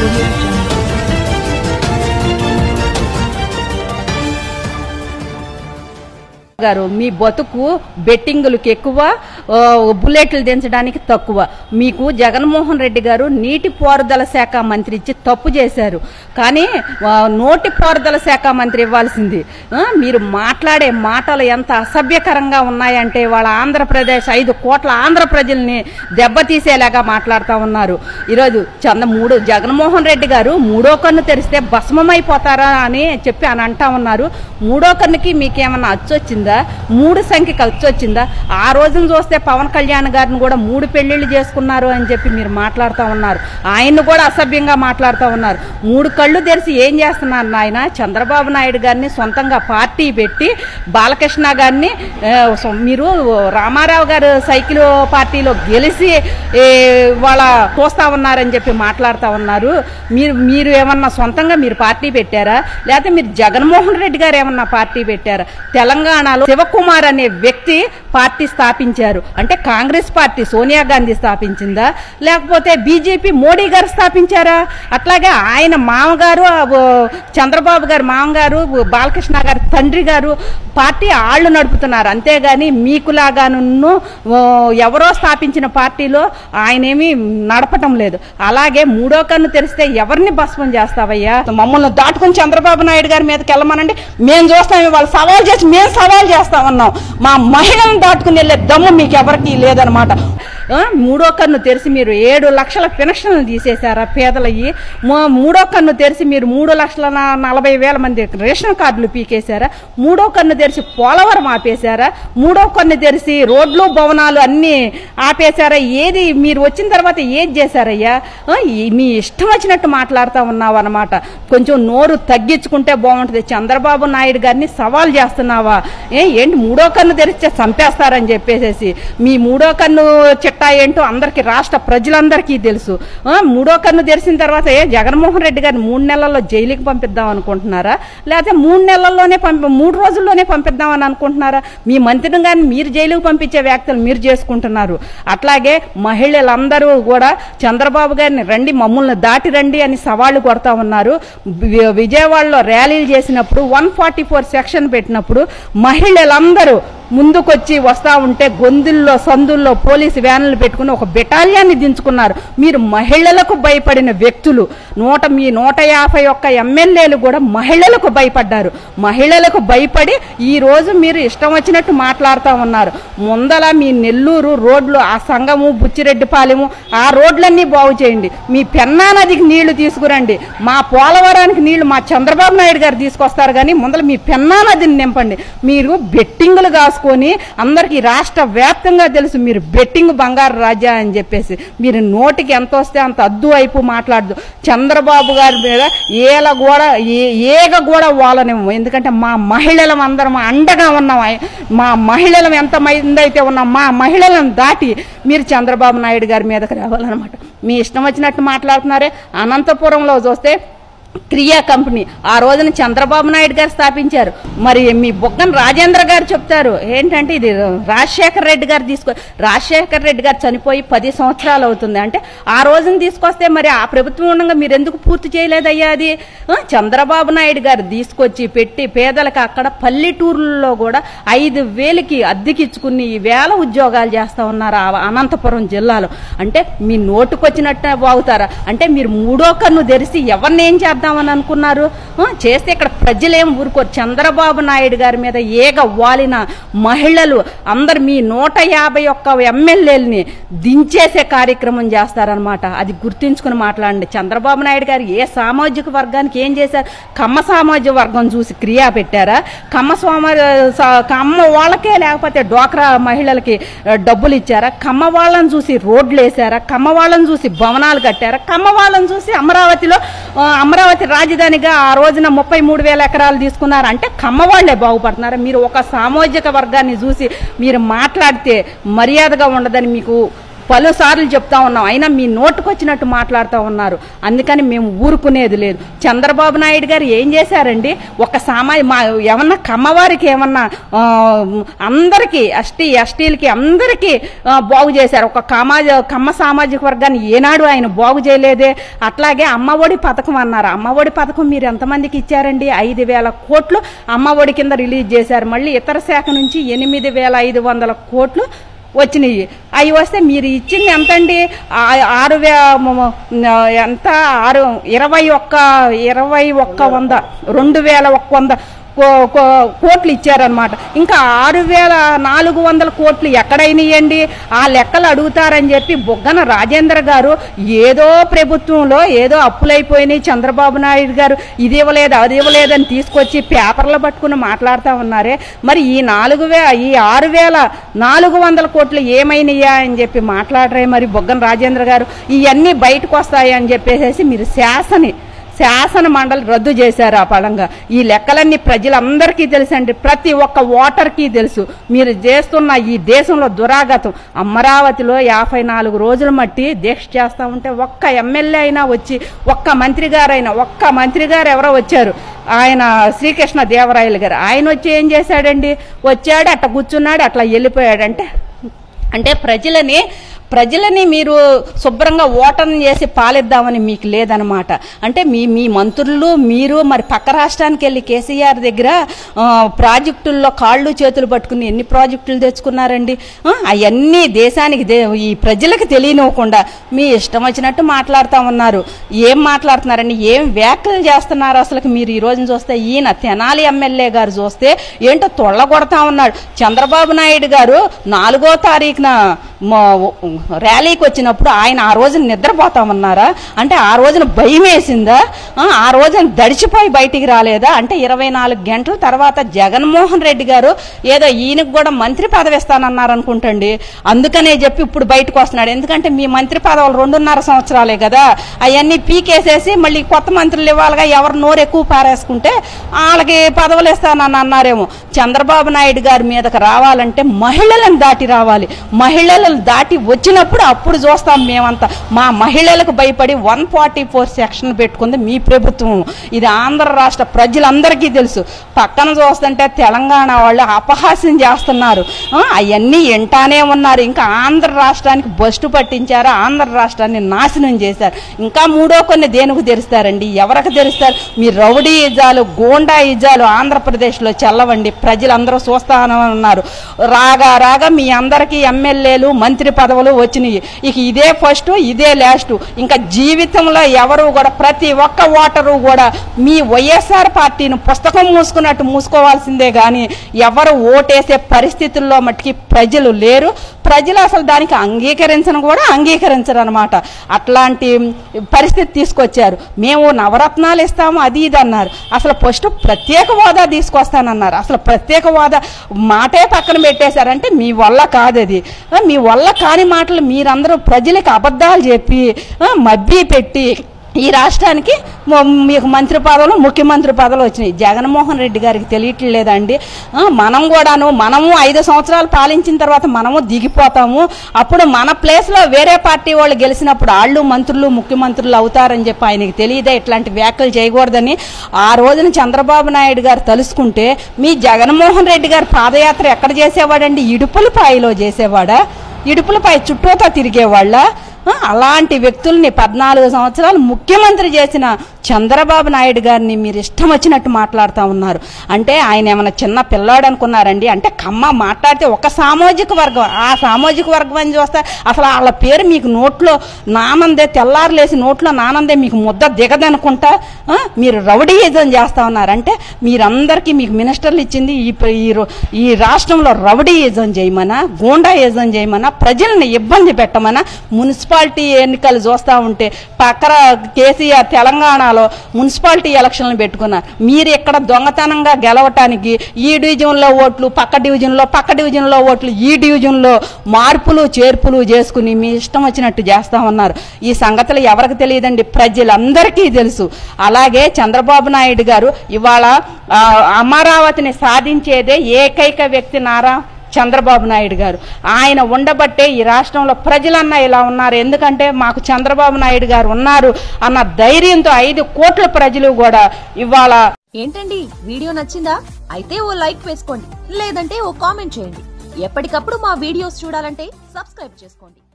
గారు మీ బతుకు బెట్టింగులకు ఎక్కువ, బుల్లెట్లు దించడానికి తక్కువ. మీకు జగన్మోహన్ రెడ్డి గారు నీటి పారుదల శాఖ మంత్రి ఇచ్చి తప్పు చేశారు, కానీ నోటి పారుదల శాఖ మంత్రి ఇవ్వాల్సింది. మీరు మాట్లాడే మాటలు ఎంత అసభ్యకరంగా ఉన్నాయంటే వాళ్ళ ఆంధ్రప్రదేశ్ 5 కోట్ల ఆంధ్ర ప్రజల్ని దెబ్బతీసేలాగా మాట్లాడుతూ ఉన్నారు. ఈరోజు జగన్మోహన్ రెడ్డి గారు మూడో కన్ను తెరిస్తే భస్మమైపోతారా అని చెప్పి అని అంటా ఉన్నారు. మూడో కన్నుకి మీకేమన్నా అచ్చొచ్చిందా? 3 సంఖ్యకి అచ్చొచ్చిందా? ఆ రోజున చూస్తే పవన్ కళ్యాణ్ గారిని కూడా 3 పెళ్లిళ్ళు చేసుకున్నారు అని చెప్పి మీరు మాట్లాడుతూ ఉన్నారు. ఆయన్ని కూడా అసభ్యంగా మాట్లాడుతూ ఉన్నారు. 3 కళ్ళు తెరిచి ఏం చేస్తున్నారు నాయన? చంద్రబాబు నాయుడు గారిని సొంతంగా పార్టీ పెట్టి బాలకృష్ణ గారిని మీరు రామారావు గారు సైకిల్ పార్టీలో గెలిచి వాళ్ళ చూస్తా ఉన్నారని చెప్పి మాట్లాడుతూ ఉన్నారు. మీరు ఏమన్నా సొంతంగా మీరు పార్టీ పెట్టారా? లేకపోతే మీరు జగన్మోహన్ రెడ్డి గారు ఏమన్నా పార్టీ పెట్టారా? తెలంగాణలో శివకుమార్ అనే వ్యక్తి పార్టీ స్థాపించారు అంటే కాంగ్రెస్ పార్టీ సోనియా గాంధీ స్థాపించిందా, లేకపోతే బీజేపీ మోడీ గారు స్థాపించారా? అట్లాగే ఆయన మామగారు చంద్రబాబు గారు మామగారు బాలకృష్ణ గారు తండ్రి గారు పార్టీ ఆళ్లు నడుపుతున్నారు. అంతేగాని మీకులాగాను ఎవరో స్థాపించిన పార్టీలో ఆయనేమీ నడపటం లేదు. అలాగే మూడో కన్ను తెరిస్తే ఎవరిని భస్మం చేస్తావయ్యా? మమ్మల్ని దాటుకుని చంద్రబాబు నాయుడు గారి మీదకి వెళ్ళమనండి, మేము చూస్తాం. వాళ్ళు సవాల్ చేసి మేము సవాల్ చేస్తా ఉన్నాం. మా మహిళలను దాటుకుని వెళ్ళే దమ్ము మీకు ఎవరికి లేదనమాట. మూడో కన్ను తెరిచి మీరు 7 లక్షల పెన్షన్లు తీసేశారా పేదలయ్యి? మూడో కన్ను తెరిచి మీరు 3,40,000 మంది రేషన్ కార్డులు పీకేశారా? మూడో కన్ను తెరిచి పోలవరం ఆపేశారా? మూడో కన్ను తెరిచి రోడ్లు భవనాలు అన్ని ఆపేశారా? ఏది మీరు వచ్చిన తర్వాత ఏది చేశారయ్యా? మీ ఇష్టం వచ్చినట్టు మాట్లాడుతూ ఉన్నావు అనమాట. కొంచెం నోరు తగ్గించుకుంటే బాగుంటుంది. చంద్రబాబు నాయుడు గారిని సవాల్ చేస్తున్నావా? ఏంటి మూడో కన్ను తెరిస్తే చంపేస్తారని చెప్పేసి మీ మూడో కన్ను చిట్టా ఏంటో అందరికి రాష్ట్ర ప్రజలందరికీ తెలుసు. మూడో కన్ను తెరిచిన తర్వాత జగన్మోహన్ రెడ్డి గారిని 3 నెలల్లో జైలుకి పంపిద్దాం అనుకుంటున్నారా? లేకపోతే 3 నెలల్లోనే 3 రోజుల్లోనే పంపిద్దామని అనుకుంటున్నారా? మీ మంత్రిని గారిని మీరు జైలుకు పంపించే వ్యాఖ్యలు మీరు చేసుకుంటున్నారు. అట్లాగే మహిళలందరూ కూడా చంద్రబాబు గారిని రండి మమ్మల్ని దాటి రండి అని సవాళ్లు కొడతా ఉన్నారు. విజయవాడలో ర్యాలీలు చేసినప్పుడు 144 సెక్షన్ పెట్టినప్పుడు మహిళలందరూ ముందుకొచ్చి వస్తా ఉంటే గొంతుల్లో సందుల్లో పోలీసు వ్యాన్లు పెట్టుకుని ఒక బెటాలియాన్ని దించుకున్నారు. మీరు మహిళలకు భయపడిన వ్యక్తులు. 151 ఎమ్మెల్యేలు కూడా మహిళలకు భయపడ్డారు. మహిళలకు భయపడి ఈ రోజు మీరు ఇష్టం వచ్చినట్టు మాట్లాడుతూ ఉన్నారు. ముందల మీ నెల్లూరు రోడ్లు, ఆ సంగము బుచ్చిరెడ్డిపాలెము ఆ రోడ్లన్నీ బాగు చేయండి. మీ పెన్నా నదికి నీళ్లు తీసుకురండి. మా పోలవరానికి నీళ్లు మా చంద్రబాబు నాయుడు గారు తీసుకొస్తారు, కానీ ముందల మీ పెన్నా నదిని నింపండి. మీరు బెట్టింగులు కాసుకొని అందరికీ రాష్ట్ర వ్యాప్తంగా తెలుసు మీరు బెట్టింగ్ బంగారు రాజా అని చెప్పేసి. మీరు నోటికి ఎంత వస్తే అంత అద్దు అయిపో మాట్లాడదు. చంద్రబాబు గారి మీద ఏగ కూడా వాళ్ళనేమో. ఎందుకంటే మా మహిళలం అందరం అండగా ఉన్నాం. మా మహిళలం ఎంతమంది అయితే ఉన్నాం, మా మహిళలను దాటి మీరు చంద్రబాబు నాయుడు గారి మీదకి రావాలన్నమాట. మీ ఇష్టం వచ్చినట్టు మాట్లాడుతున్నారే. అనంతపురంలో చూస్తే క్రియా కంపెనీ ఆ రోజున చంద్రబాబు నాయుడు గారు స్థాపించారు. మరి మీ బొగ్గన రాజేంద్ర గారు చెప్తారు ఏంటంటే ఇది రాజశేఖర రెడ్డి గారు చనిపోయి 10 సంవత్సరాలు అవుతుంది అంటే ఆ రోజున తీసుకొస్తే మరి ఆ ప్రభుత్వం ఉండగా మీరు ఎందుకు పూర్తి చేయలేదయ్యా? అది చంద్రబాబు నాయుడు గారు తీసుకొచ్చి పెట్టి పేదలకు అక్కడ పల్లెటూరుల్లో కూడా 5,000కి అద్దెకిచ్చుకుని వేల ఉద్యోగాలు చేస్తా ఉన్నారు అనంతపురం జిల్లాలో. అంటే మీ నోటుకొచ్చినట్టు బాగుతారా? అంటే మీరు మూడో కన్ను తెరిచి ఎవరిని ఏం చేద్దామని అనుకున్నారు? చేస్తే ఇక్కడ ప్రజలేం ఊరుకోరు. చంద్రబాబు నాయుడు గారి మీద ఏగ వాలిన మహిళలు అందరు మీ 151 ఎమ్మెల్యేలని దించేసే కార్యక్రమం చేస్తారనమాట. అది గుర్తుంచుకుని మాట్లాడండి. చంద్రబాబు నాయుడు గారు ఏ సామాజిక వర్గానికి ఏం చేశారు? కమ్మ సామాజిక వర్గం చూసి క్రియా పెట్టారా? కమ్మ వాళ్ళకే లేకపోతే డ్వాక్రా మహిళలకి డబ్బులు ఇచ్చారా? కమ్మ వాళ్ళని చూసి రోడ్లు వేసారా? కమ్మ వాళ్ళని చూసి భవనాలు కట్టారా? కమ్మ వాళ్ళని చూసి అమరావతి రాజధానిగా ఆ రోజున 33,000 ఎకరాలు తీసుకున్నారు. అంటే కమ్మవాళ్లే బాగుపడుతున్నారు. మీరు ఒక సామాజిక వర్గాన్ని చూసి మీరు మాట్లాడితే మర్యాదగా ఉండదని మీకు పలుసార్లు చెప్తా ఉన్నాం, అయినా మీ నోటుకు వచ్చినట్టు మాట్లాడుతూ ఉన్నారు. అందుకని మేము ఊరుకునేది లేదు. చంద్రబాబు నాయుడు గారు ఏం చేశారండి? ఒక ఏమన్నా కమ్మవారికి ఏమన్నా అందరికీ ఎస్టీలకి అందరికీ బాగు చేశారు. ఒక కమ్మ సామాజిక వర్గాన్ని ఏనాడు ఆయన బాగు చేయలేదే. అట్లాగే అమ్మఒడి పథకం అన్నారు. అమ్మఒడి పథకం మీరు ఎంతమందికి ఇచ్చారండి? 5,000 కోట్లు అమ్మఒడి కింద రిలీజ్ చేశారు. మళ్ళీ ఇతర శాఖ నుంచి 8,500 కోట్లు వచ్చినాయి. అవి వస్తే మీరు ఇచ్చింది ఎంతండి? 2,100 కోట్లు ఇచ్చారనమాట. ఇంకా 6,400 కోట్లు ఎక్కడైనాయండి? ఆ లెక్కలు అడుగుతారని చెప్పి బుగ్గన రాజేంద్ర గారు ఏదో ప్రభుత్వంలో ఏదో అప్పులైపోయినాయి, చంద్రబాబు నాయుడు గారు ఇది ఇవ్వలేదు అది ఇవ్వలేదని తీసుకొచ్చి పేపర్లు పట్టుకుని మాట్లాడుతూ ఉన్నారే. మరి ఈ 6,400 కోట్లు ఏమైనాయా అని చెప్పి మాట్లాడరే మరి బుగ్గన రాజేంద్ర గారు? ఇవన్నీ బయటకు వస్తాయి అని చెప్పేసి మీరు శాసన మండలి రద్దు చేశారు. ఆ పరంగా ఈ లెక్కలన్నీ ప్రజలందరికీ తెలుసండి, ప్రతి ఒక్క ఓటర్కి తెలుసు. మీరు చేస్తున్న ఈ దేశంలో దురాగతం. అమరావతిలో 54 రోజుల మట్టి దీక్ష చేస్తూ ఉంటే ఒక్క ఎమ్మెల్యే అయినా వచ్చి, ఒక్క మంత్రి గారు ఎవరో వచ్చారు, ఆయన శ్రీకృష్ణ దేవరాయలు గారు. ఆయన వచ్చి ఏం చేశాడండి? వచ్చాడు, అట్లా కూర్చున్నాడు, అట్లా వెళ్ళిపోయాడు. అంటే ప్రజలని మీరు శుభ్రంగా ఓటర్ని చేసి పాలిద్దామని మీకు లేదనమాట. అంటే మీ మంత్రులు మీరు మరి పక్క రాష్ట్రానికి వెళ్ళి కేసీఆర్ దగ్గర ప్రాజెక్టుల్లో కాళ్ళు చేతులు పట్టుకుని ఎన్ని ప్రాజెక్టులు తెచ్చుకున్నారండి? అవన్నీ దేశానికి ఈ ప్రజలకు తెలియనివ్వకుండా మీ ఇష్టం వచ్చినట్టు మాట్లాడుతూ ఉన్నారు. ఏం మాట్లాడుతున్నారండి? ఏం వ్యాఖ్యలు చేస్తున్నారు? అసలు మీరు ఈ రోజున చూస్తే ఈయన తెనాలి ఎమ్మెల్యే గారు చూస్తే ఏంటో తొళ్ళగొడతా ఉన్నాడు. చంద్రబాబు నాయుడు గారు 4వ తారీఖున ర్యాలీకి వచ్చినప్పుడు ఆయన ఆ రోజున నిద్రపోతామన్నారా? అంటే ఆ రోజున భయం వేసిందా? ఆ రోజున దడిచిపోయి బయటికి రాలేదా? అంటే 24 గంటల తర్వాత జగన్మోహన్ రెడ్డి గారు ఏదో ఈయనకు కూడా మంత్రి పదవి ఇస్తానన్నారు అనుకుంటండి. అందుకనే చెప్పి ఇప్పుడు బయటకు వస్తున్నాడు. ఎందుకంటే మీ మంత్రి పదవులు 2.5 సంవత్సరాలే కదా, అవన్నీ పీకేసేసి మళ్ళీ కొత్త మంత్రులు ఇవ్వాలిగా. ఎవరు నోరు ఎక్కువ పారేసుకుంటే వాళ్ళకి పదవులు ఇస్తానని అన్నారేమో. చంద్రబాబు నాయుడు గారి మీదకి రావాలంటే మహిళలను దాటి రావాలి. మహిళలను దాటి వచ్చినప్పుడు అప్పుడు చూస్తాం మేమంతా. మా మహిళలకు భయపడి 144 సెక్షన్ పెట్టుకుంది మీ ప్రభుత్వం. ఇది ఆంధ్ర రాష్ట్ర ప్రజలందరికీ తెలుసు. పక్కన చూస్తుంటే తెలంగాణ వాళ్ళు అపహాస్యం చేస్తున్నారు. అవన్నీ వింటానే ఉన్నారు. ఇంకా ఆంధ్ర రాష్ట్రానికి బస్టు పట్టించారు, ఆంధ్ర రాష్ట్రాన్ని నాశనం చేశారు. ఇంకా కొన్ని దేనికి తెరుస్తారండి? ఎవరికి తెరుస్తారు? మీ రౌడీ ఇజాలు, గోండా ఇజాలు ఆంధ్రప్రదేశ్లో చెల్లవండి. ప్రజలందరూ చూస్తానన్నారు. రాగా మీ అందరికీ ఎమ్మెల్యేలు మంత్రి పదవులు వచ్చినాయి. ఇక ఇదే ఫస్ట్, ఇదే లాస్ట్. ఇంకా జీవితంలో ఎవరు కూడా, ప్రతి ఒక్క ఓటరు కూడా మీ వైఎస్ఆర్ పార్టీని పుస్తకం మూసుకున్నట్టు మూసుకోవాల్సిందే కానీ ఎవరు ఓటేసే పరిస్థితుల్లో మట్టుకి ప్రజలు లేరు. ప్రజలు అసలు దానికి అంగీకరించరు అనమాట. అట్లాంటి పరిస్థితి తీసుకొచ్చారు. మేము నవరత్నాలు ఇస్తాము అది ఇది అన్నారు. అసలు ఫస్ట్ ప్రత్యేక హోదా తీసుకొస్తానన్నారు. అసలు ప్రత్యేక హోదా మాటే పక్కన పెట్టేశారంటే మీ వల్ల కాదు. అది మీ వల్ల కాని మాటలు మీరందరూ ప్రజలకు అబద్ధాలు చెప్పి మభ్య పెట్టి ఈ రాష్ట్రానికి మీకు మంత్రి పదవులు, ముఖ్యమంత్రి పదవులు వచ్చినాయి. జగన్మోహన్ రెడ్డి గారికి తెలియట్లేదండి. మనము 5 సంవత్సరాలు పాలించిన తర్వాత మనము దిగిపోతాము. అప్పుడు మన ప్లేస్లో వేరే పార్టీ వాళ్ళు గెలిచినప్పుడు వాళ్ళు మంత్రులు, ముఖ్యమంత్రులు అవుతారని చెప్పి ఆయనకి తెలియదే ఇట్లాంటి వ్యాఖ్యలు చేయకూడదని ఆ రోజున చంద్రబాబు నాయుడు గారు తలుసుకుంటే మీ జగన్మోహన్ రెడ్డి గారు పాదయాత్ర ఎక్కడ చేసేవాడండి? ఇడుపులపాయలో చేసేవాడా? ఇడుపులపాయ చుట్టూతో తిరిగేవాళ్ళ? అలాంటి వ్యక్తుల్ని 14 సంవత్సరాలు ముఖ్యమంత్రి చేసిన చంద్రబాబు నాయుడు గారిని మీరు ఇష్టం వచ్చినట్టు మాట్లాడుతూ ఉన్నారు. అంటే ఆయన ఏమైనా చిన్న పిల్లాడు అనుకున్నారండి? అంటే కమ్మ మాట్లాడితే ఒక సామాజిక వర్గం, ఆ సామాజిక వర్గం అని చూస్తే అసలు వాళ్ళ పేరు మీకు నోట్లో నానందే, తెల్లారులేసి నోట్లో నానందే మీకు ముద్ద దిగదనుకుంటా మీరు రౌడీయిజం చేస్తూ ఉన్నారు. అంటే మీరందరికీ మీకు మినిస్టర్లు ఇచ్చింది ఈ రాష్ట్రంలో రౌడీయిజం చేయమనా, గూండాయిజం చేయమనా, ప్రజల్ని ఇబ్బంది పెట్టమనా? మున్సిపాలిటీ ఎన్నికలు చూస్తూ ఉంటే పక్కన కేసీఆర్ తెలంగాణలో మున్సిపాలిటీ ఎలక్షన్లు పెట్టుకున్నారు. మీరు ఇక్కడ దొంగతనంగా గెలవటానికి ఈ డివిజన్లో ఓట్లు, పక్క డివిజన్లో ఓట్లు, ఈ డివిజన్లో మార్పులు చేర్పులు చేసుకుని మీ ఇష్టం వచ్చినట్టు చేస్తా ఉన్నారు. ఈ సంగతులు ఎవరికి తెలియదండి? ప్రజలందరికీ తెలుసు. అలాగే చంద్రబాబు నాయుడు గారు ఇవాళ అమరావతిని సాధించేదే ఏకైక వ్యక్తి నారా చంద్రబాబు నాయుడు గారు. ఆయన ఉండబట్టే ఈ రాష్ట్రంలో ప్రజలన్నా ఇలా ఉన్నారు. ఎందుకంటే మాకు చంద్రబాబు నాయుడు గారు ఉన్నారు అన్న ధైర్యంతో 5 కోట్ల ప్రజలు కూడా ఇవాళ. ఏంటండి, వీడియో నచ్చిందా? అయితే ఓ లైక్ వేసుకోండి, లేదంటే ఓ కామెంట్ చేయండి. ఎప్పటికప్పుడు మా వీడియోస్ చూడాలంటే సబ్స్క్రైబ్ చేసుకోండి.